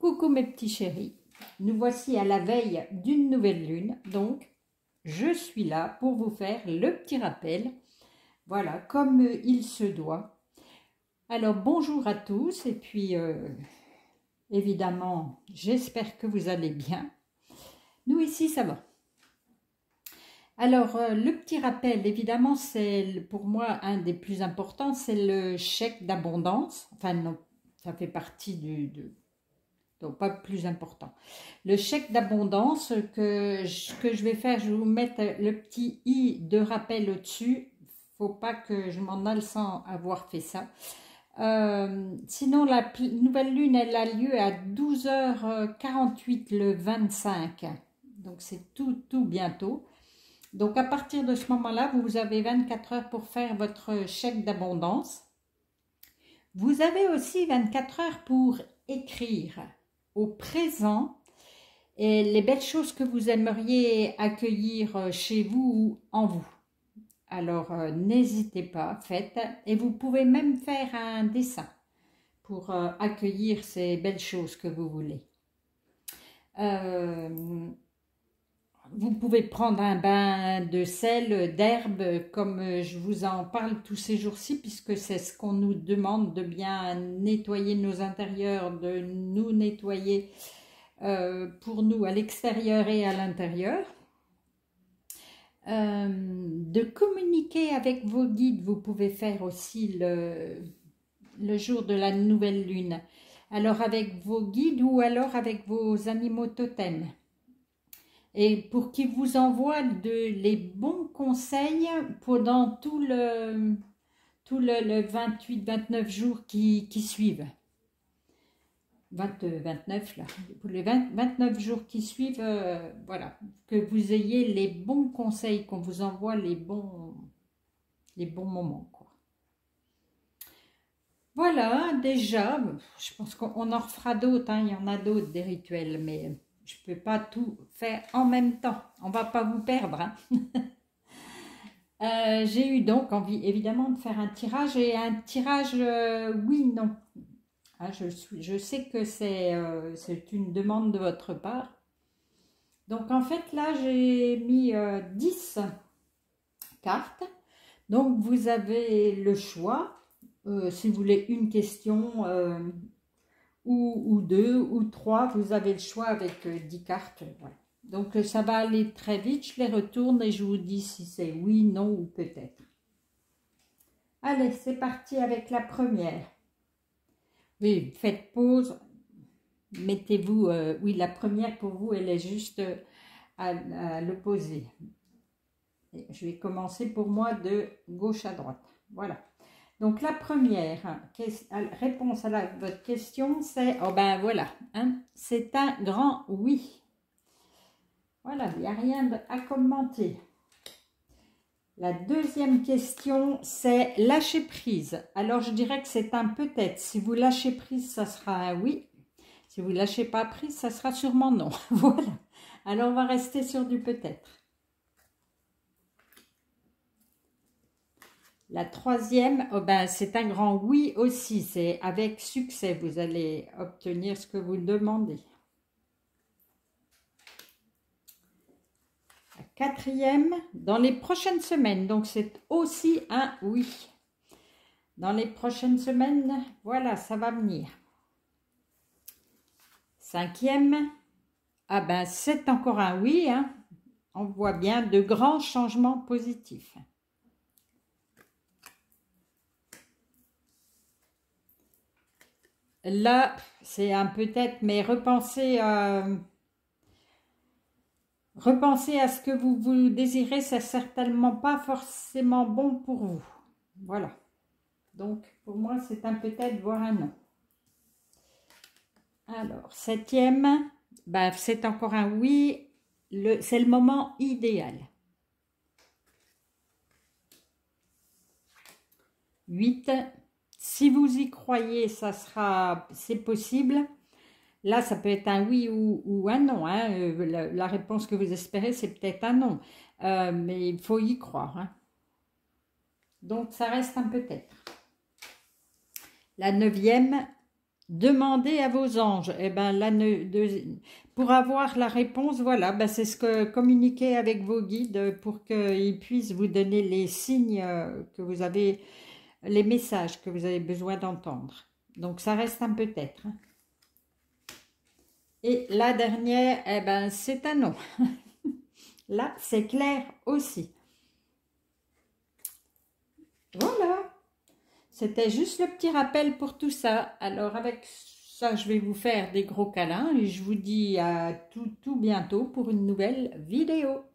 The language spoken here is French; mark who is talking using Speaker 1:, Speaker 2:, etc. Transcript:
Speaker 1: Coucou mes petits chéris, nous voici à la veille d'une nouvelle lune, donc je suis là pour vous faire le petit rappel, voilà, comme il se doit. Alors bonjour à tous et puis évidemment j'espère que vous allez bien, nous ici ça va. Alors le petit rappel évidemment c'est pour moi un des plus importants, c'est le chèque d'abondance, enfin non, ça fait partie donc pas plus important. Le chèque d'abondance que je vais faire, je vais vous mettre le petit i de rappel au-dessus. Faut pas que je m'en aille sans avoir fait ça. Sinon, la nouvelle lune, elle a lieu à 12h48 le 25. Donc, c'est tout bientôt. Donc, à partir de ce moment-là, vous avez 24 heures pour faire votre chèque d'abondance. Vous avez aussi 24 heures pour écrire au présent et les belles choses que vous aimeriez accueillir chez vous ou en vous. Alors n'hésitez pas, faites, et vous pouvez même faire un dessin pour accueillir ces belles choses que vous voulez. Vous pouvez prendre un bain de sel, d'herbe, comme je vous en parle tous ces jours-ci, puisque c'est ce qu'on nous demande, de bien nettoyer nos intérieurs, de nous nettoyer pour nous à l'extérieur et à l'intérieur. De communiquer avec vos guides, vous pouvez faire aussi le jour de la nouvelle lune. Alors avec vos guides ou alors avec vos animaux totems. Et pour qu'ils vous envoient les bons conseils pendant tout le 28-29 jours qui suivent. 29 là, pour les 29 jours qui suivent, voilà, que vous ayez les bons conseils, qu'on vous envoie les bons moments, quoi. Voilà, déjà, je pense qu'on en refera d'autres, hein, il y en a d'autres des rituels, mais je ne peux pas tout faire en même temps, on va pas vous perdre, hein. J'ai eu donc envie évidemment de faire un tirage, et un tirage oui, non. Ah, je sais que c'est une demande de votre part. Donc en fait là j'ai mis 10 cartes. Donc vous avez le choix, si vous voulez une question ou deux ou trois, vous avez le choix avec 10 cartes. Voilà. Donc ça va aller très vite, je les retourne et je vous dis si c'est oui, non ou peut-être. Allez, c'est parti avec la première. Oui, faites pause, mettez-vous, oui, la première pour vous, elle est juste à l'opposé. Je vais commencer pour moi de gauche à droite. Voilà. Donc la première réponse à votre question, c'est, oh ben voilà, hein, c'est un grand oui. Voilà, il n'y a rien à commenter. La deuxième question, c'est lâcher prise. Alors, je dirais que c'est un peut-être. Si vous lâchez prise, ça sera un oui. Si vous ne lâchez pas prise, ça sera sûrement non. Voilà. Alors, on va rester sur du peut-être. La troisième, oh ben, c'est un grand oui aussi. C'est avec succès, vous allez obtenir ce que vous demandez. Quatrième, dans les prochaines semaines, donc c'est aussi un oui. Dans les prochaines semaines, voilà, ça va venir. Cinquième, ah ben c'est encore un oui, hein. On voit bien de grands changements positifs. Là, c'est un peut-être, mais repensez à ce que vous désirez, c'est certainement pas forcément bon pour vous. Voilà. Donc, pour moi, c'est un peut-être, voire un non. Alors, septième, ben, c'est encore un oui. C'est le moment idéal. 8. Si vous y croyez, c'est possible. Là, ça peut être un oui ou un non, hein. La réponse que vous espérez, c'est peut-être un non. Mais il faut y croire, hein. Donc, ça reste un peut-être. La neuvième, Demandez à vos anges. Eh ben, pour avoir la réponse, voilà, ben, c'est ce que communiquez avec vos guides pour qu'ils puissent vous donner les signes que vous avez, les messages que vous avez besoin d'entendre. Donc, ça reste un peut-être. Hein. Et la dernière, eh ben, c'est un non. Là, c'est clair aussi. Voilà. C'était juste le petit rappel pour tout ça. Alors, avec ça, je vais vous faire des gros câlins et je vous dis à tout bientôt pour une nouvelle vidéo.